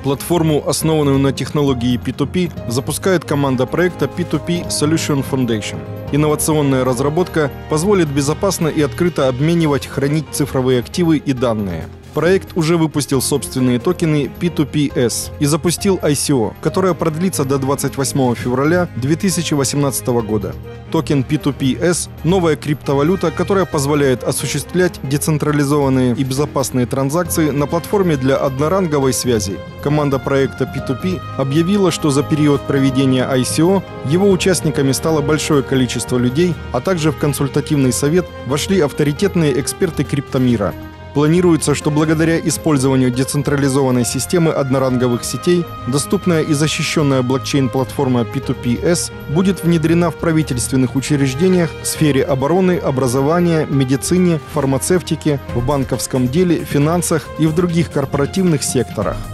Платформу, основанную на технологии P2P, запускает команда проекта P2P Solution Foundation. Инновационная разработка позволит безопасно и открыто обменивать, хранить цифровые активы и данные. Проект уже выпустил собственные токены P2PS и запустил ICO, которая продлится до 28 февраля 2018 года. Токен P2PS – новая криптовалюта, которая позволяет осуществлять децентрализованные и безопасные транзакции на платформе для одноранговой связи. Команда проекта P2P объявила, что за период проведения ICO его участниками стало большое количество людей, а также в консультативный совет вошли авторитетные эксперты криптомира. Планируется, что благодаря использованию децентрализованной системы одноранговых сетей, доступная и защищенная блокчейн-платформа P2PS будет внедрена в правительственных учреждениях в сфере обороны, образования, медицине, фармацевтике, в банковском деле, финансах и в других корпоративных секторах.